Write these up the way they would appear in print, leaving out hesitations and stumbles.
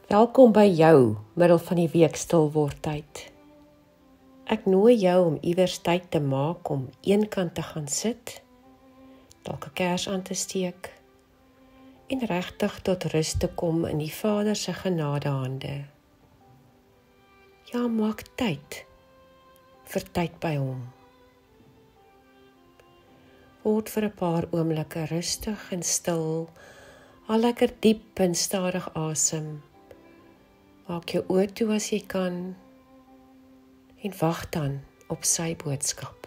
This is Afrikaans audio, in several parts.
Welkom by jou, middel van die week stilwordtyd. Ek nooi jou om iewers tyd te maak om eenkant te gaan sit, dalk 'n kers aan te steek en regtig tot rus te kom in die Vader se genadehande. Ja, maak tyd vir tyd by hom. Word vir 'n paar oomblikke rustig en stil, al lekker diep en stadig asem. Maak jou oë toe as jy kan en wag dan op sy boodskap.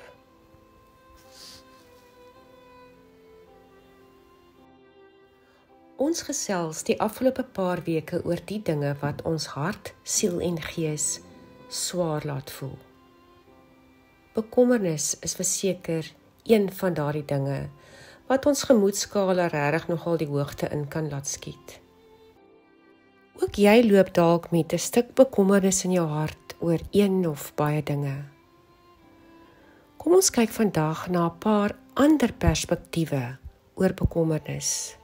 Ons gesels die afgelope paar weke oor die dinge wat ons hart, siel en gees swaar laat voel. Bekommernis is verseker een van daardie dinge wat ons gemoedskale regtig nogal die hoogte in kan laat skiet. Ook jy loop dalk met 'n stuk bekommernis in jou hart oor een of baie dinge. Kom ons kyk vandag na 'n paar ander perspektiewe oor bekommernis.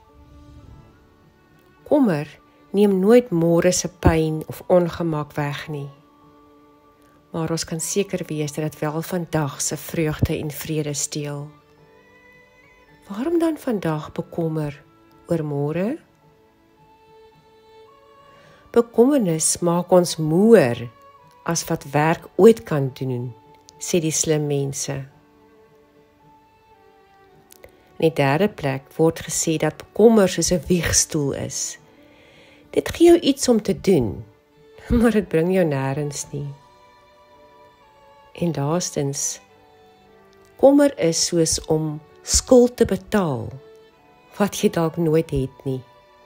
Kommer neem nooit môre se pyn of ongemak weg nie. Maar ons kan seker wees dat dit wel vandag se vreugde en vrede steel. Waarom dan vandag bekommer oor môre? Bekommernis maak ons moeër as wat werk ooit kan doen, sê die slim mense. In die derde plek word gesê dat bekommer soos 'n wiegstoel is. Dit gee jou iets om te doen, maar dit bring jou nêrens nie. En laastens, kommer is soos om skuld te betaal, wat jy dalk nooit het nie.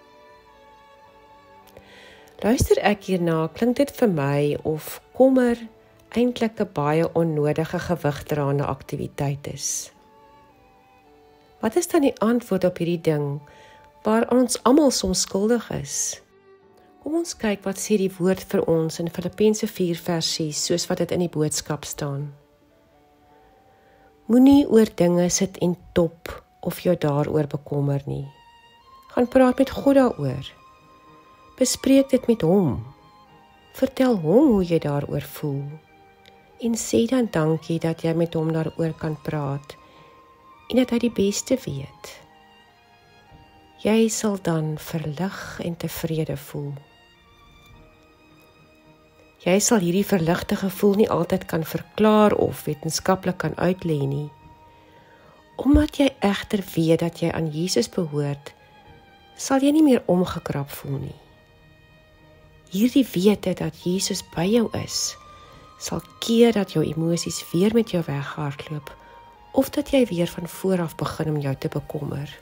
Luister ek hierna, klink dit vir my of kommer eintlik 'n baie onnodige gewigdraande aktiwiteit is. Wat is dan die antwoord op hierdie ding waar ons almal soms skuldig is? Kom ons kyk wat sê die woord vir ons in Filippense 4:6, soos wat dit in die boodskap staan. Moenie oor dinge sit en top of jou daaroor bekommer nie. Gaan praat met God daaroor. Bespreek dit met hom. Vertel hom hoe jy daaroor voel. En sê dan dankie dat jy met hom daaroor kan praat en dat hy die beste weet. Jy sal dan verlig en tevrede voel. Jy sal hierdie verligte gevoel nie altyd kan verklaar of wetenskaplik kan uitlê nie. Omdat jy egter weet dat jy aan Jesus behoort, sal jy nie meer omgekrap voel nie. Hierdie wete dat Jesus by jou is, sal keer dat jou emosies weer met jou weghardloop, of dat jy weer van voor af begin om jou te bekommer.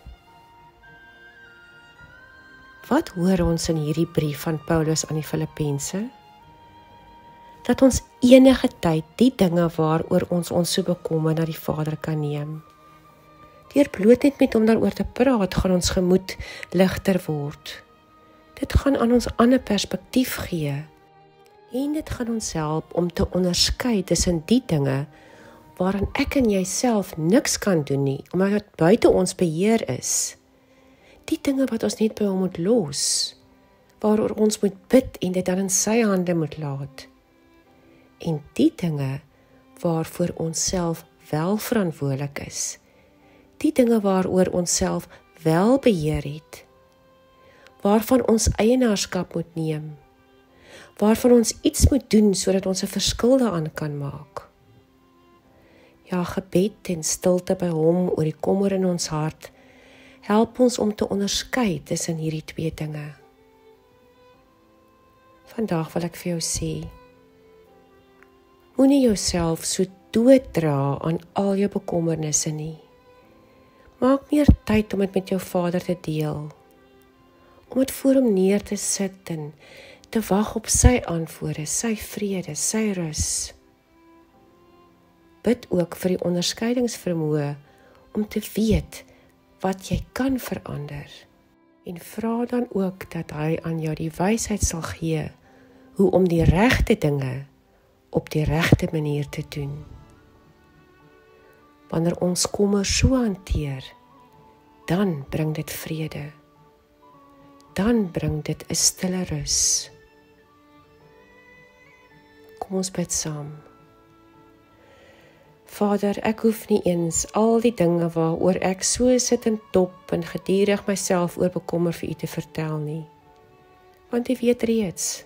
Wat hoor ons in hierdie brief van Paulus aan die Filippense? Dat ons enige tyd die dinge waaroor ons so bekommer na die Vader kan neem. Deur bloot net met hom daaroor te praat, gaan ons gemoed ligter word. Dit gaan aan ons ander perspektief gee. En dit gaan ons help om te onderskei tussen die dinge waaraan ek en jy self niks kan doen nie, omdat dit buite ons beheer is. Die dinge wat ons net by hom moet los, waaroor ons moet bid en dit dan in sy hande moet laat. En die dinge waarvoor ons self wel verantwoordelik is. Die dinge waaroor ons self wel beheer het. Waarvan ons eienaarskap moet neem. Waarvan ons iets moet doen sodat ons 'n verskil daaraan kan maak. Ja, gebed en stilte by hom oor die kommer in ons hart help ons om te onderskei tussen hierdie twee dinge. Vandag wil ek vir jou sê, moenie jouself so dooddra aan al jou bekommernisse nie. Maak meer tyd om dit met jou Vader te deel. Om dit voor hom neer te sit en te wag op sy antwoorde, sy vrede, sy rus. Bid ook vir die onderskeidingsvermoë om te weet wat jy kan verander. En vra dan ook dat hy aan jou die wysheid sal gee hoe om die regte dinge op die regte manier te doen. Wanneer ons kommer so hanteer, dan bring dit vrede. Dan bring dit 'n stille rus. Kom ons bid saam. Vader, ek hoef nie eens al die dinge waaroor ek so sit en dop en gedurig myself oor bekommer vir U te vertel nie, want U weet reeds.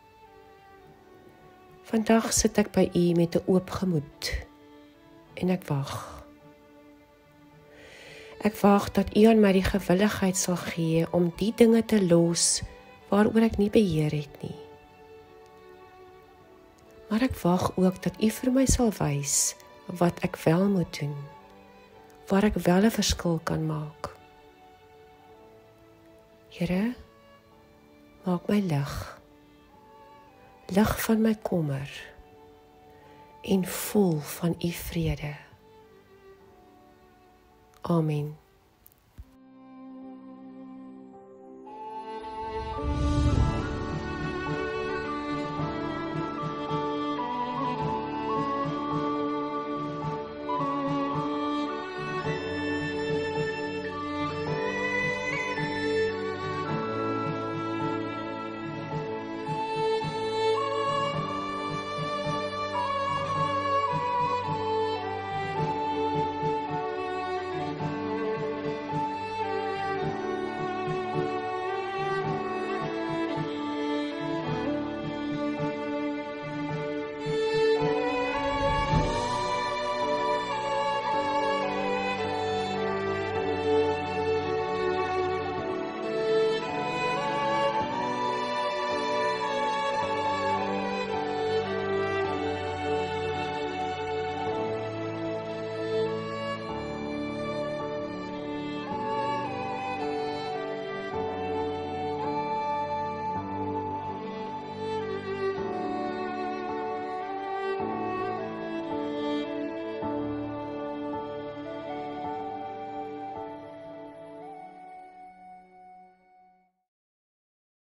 Vandag sit ek by U met 'n oop gemoed en ek wag. Ek wag dat U aan my die gewilligheid sal gee om die dinge te los waaroor ek nie beheer het nie. Maar ek wag ook dat U vir my sal wys wat ek wel moet doen, waar ek wel 'n verskil kan maak. Here, maak my lig van my kommer en vol van U vrede. Amen.